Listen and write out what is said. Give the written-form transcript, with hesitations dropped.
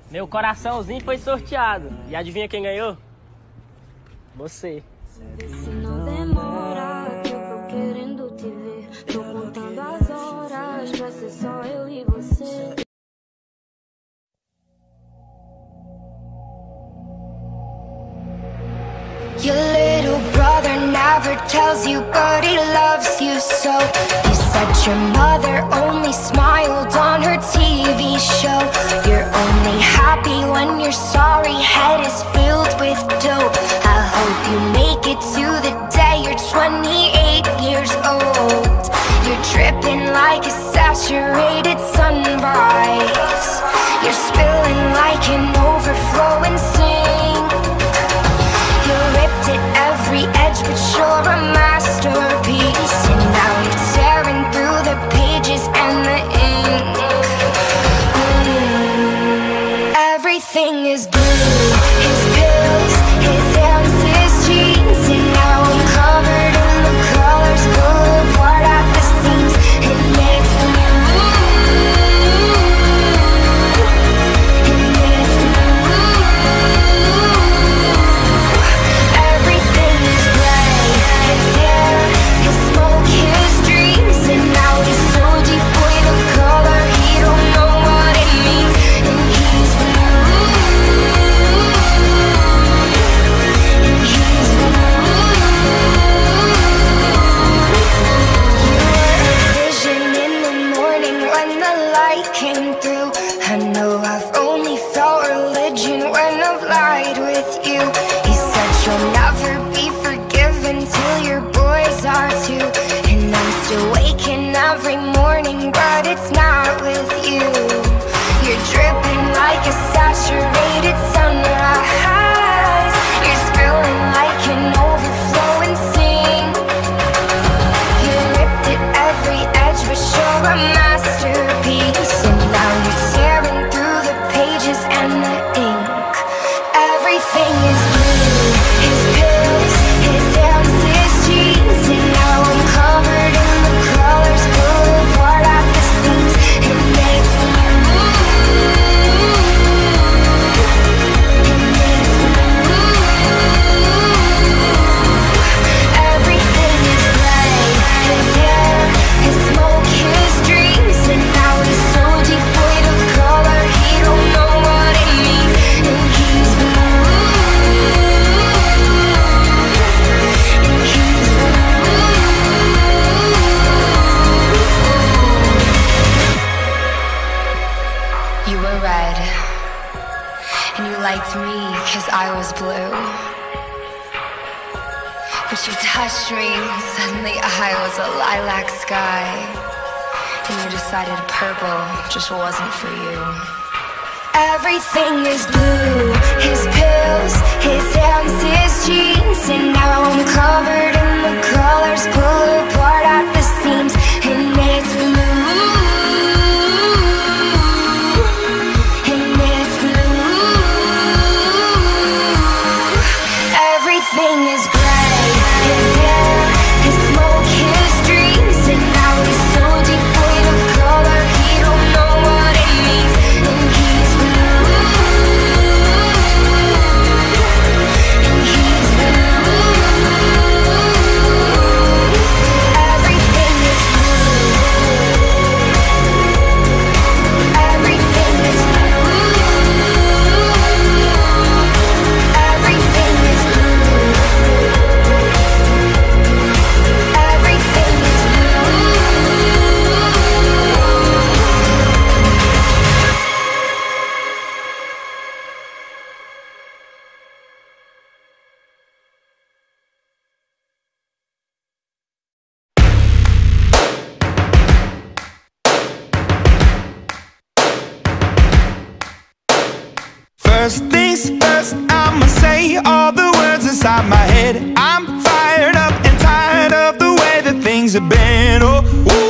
Meu coraçãozinho foi sorteado. E adivinha quem ganhou? Você. Se não demora, que eu tô querendo te ver. Tô contando as horas pra ser só eu e você. Your little brother never tells you, but he loves you so. You said your mother only smiled on her TV show. You're only happy when your sorry head is filled with dope. I hope you make it to the day you're 28 years old. You're dripping like a saturated sunrise. You're spilling like an overflowing sink. You're ripped at every edge, but you're a masterpiece. And now you're tearing through the pages and the ink. Everything is blue. His pills, his hands, his jeans. And now I'm covered in the colors, pull apart at the seams. It makes me every morning, but it's not with you. You're dripping like a saturated sunrise. You're spilling like an overflowing sink. You're ripped at every edge, but you're a masterpiece. And now you're tearing through the pages and the ink. Everything is blue. His pills, his hands, his jeans. And now I'm covered in the colors, pull apart at the seams. It makes me everything is gray. His hair, his smoke, his dreams. And now he's so devoid of color, he don't know what it means. And he's red, and you liked me cause I was blue. But you touched me, suddenly I was a lilac sky. And you decided purple just wasn't for you. Everything is blue. His pills, his hands, his jeans. And now I'm covered in the colors, pull apart at the seams. And it's blue. Everything is gray. His hair, his smoke, his dreams. And now he's so devoid of color, he don't know what it means. And he's blue. And he's blue. Everything is blue. Everything is blue. Everything is blue. Everything is First things first, I'ma say all the words inside my head. I'm fired up and tired of the way that things have been. Oh, ooh.